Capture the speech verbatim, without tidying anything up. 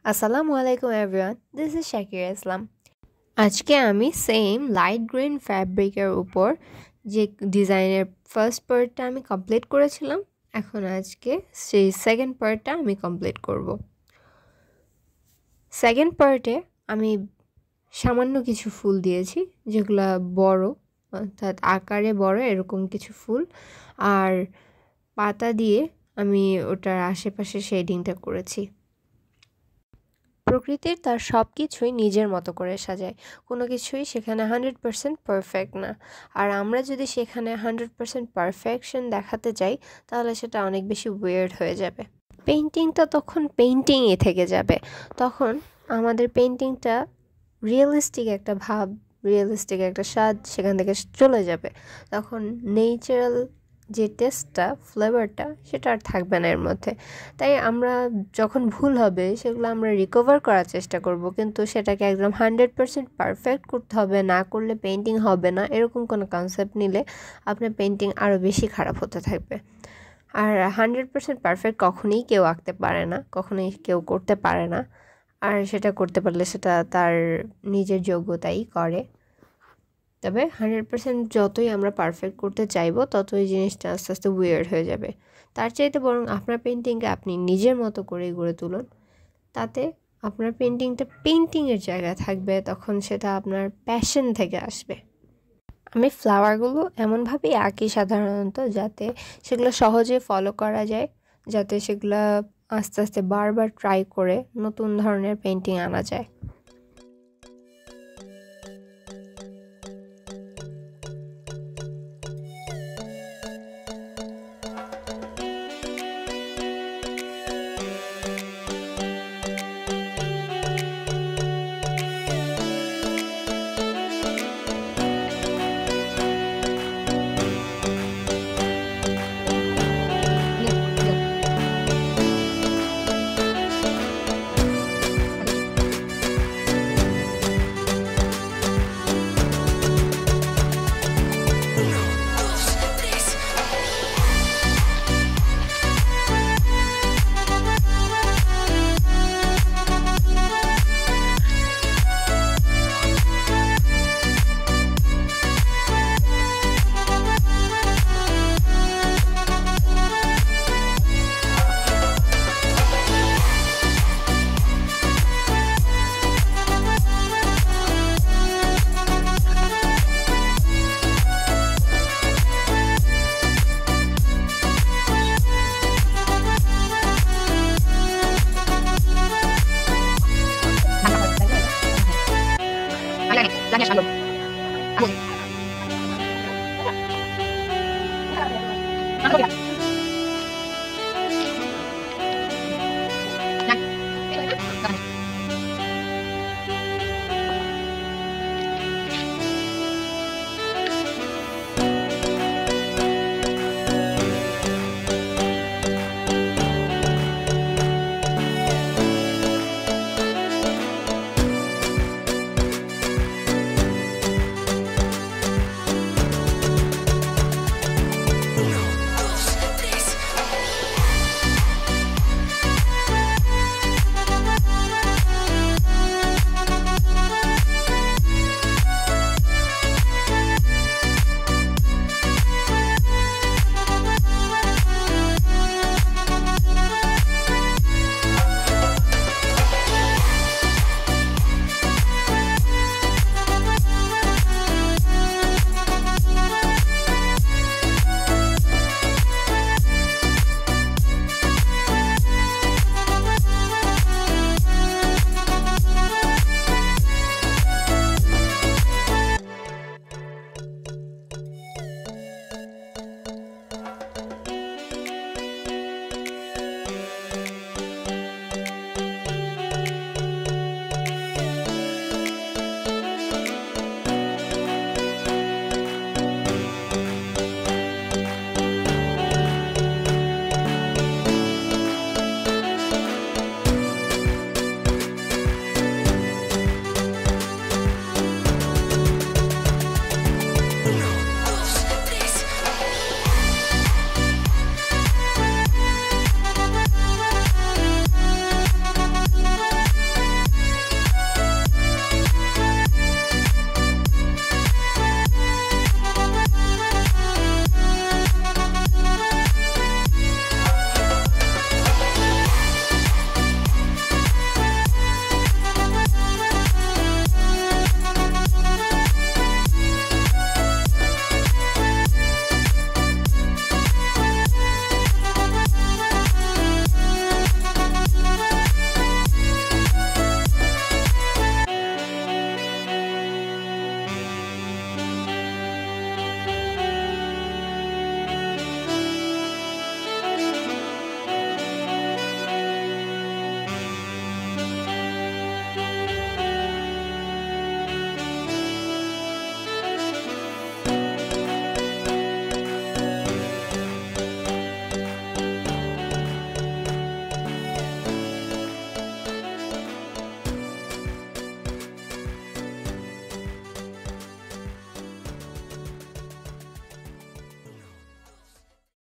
আসসালামু আলাইকুম everyone, this is Shakira Islam. আজকে আমি সেম লাইট গ্রিন ফ্যাব্রিকের উপর যে ডিজাইনের ফার্স্ট পার্টটা আমি কমপ্লিট করেছিলাম, এখন আজকে সেই সেকেন্ড পার্টটা আমি কমপ্লিট করব। সেকেন্ড পার্টে আমি সামান্য কিছু ফুল দিয়েছি, যেগুলো বড়, অর্থাৎ আকারে বড় এরকম কিছু ফুল, আর পাতা দিয়ে আমি ওটার আশেপাশে শেডিংটা করেছি। প্রকৃতির তার সব কিছুই নিজের মতো করে সাজায়, কোনো কিছুই সেখানে হান্ড্রেড পারসেন্ট পারফেক্ট না। আর আমরা যদি সেখানে হান্ড্রেড পারসেন্ট পারফেকশন দেখাতে চাই, তাহলে সেটা অনেক বেশি ওয়ার্ড হয়ে যাবে। পেইন্টিংটা তখন পেইন্টিংই থেকে যাবে। তখন আমাদের পেইন্টিংটা রিয়েলিস্টিক একটা ভাব, রিয়েলিস্টিক একটা স্বাদ সেখান থেকে চলে যাবে। তখন নেচারাল যে টেস্টটা, ফ্লেভারটা, সেটা আর থাকবে না এর মধ্যে। তাই আমরা যখন ভুল হবে সেগুলো আমরা রিকভার করার চেষ্টা করব, কিন্তু সেটাকে একদম হান্ড্রেড পারসেন্ট পারফেক্ট করতে হবে, না করলে পেইন্টিং হবে না, এরকম কোনো কনসেপ্ট নিলে আপনার পেইন্টিং আরও বেশি খারাপ হতে থাকবে। আর হান্ড্রেড পারসেন্ট পারফেক্ট কখনোই কেউ আঁকতে পারে না, কখনোই কেউ করতে পারে না। আর সেটা করতে পারলে সেটা তার নিজের যোগ্যতাই করে। তবে হান্ড্রেড পারসেন্ট যতই আমরা পারফেক্ট করতে চাইবো, ততই জিনিসটা আস্তে আস্তে উইয়ার্ড হয়ে যাবে। তার চাইতে বরং আপনার পেন্টিংকে আপনি নিজের মতো করেই গড়ে তুলুন, তাতে আপনার পেন্টিংটা পেন্টিংয়ের জায়গায় থাকবে, তখন সেটা আপনার প্যাশন থেকে আসবে। আমি ফ্লাওয়ারগুলো এমনভাবেই আঁকি সাধারণত, যাতে সেগুলো সহজে ফলো করা যায়, যাতে সেগুলো আস্তে আস্তে বারবার ট্রাই করে নতুন ধরনের পেন্টিং আনা যায়।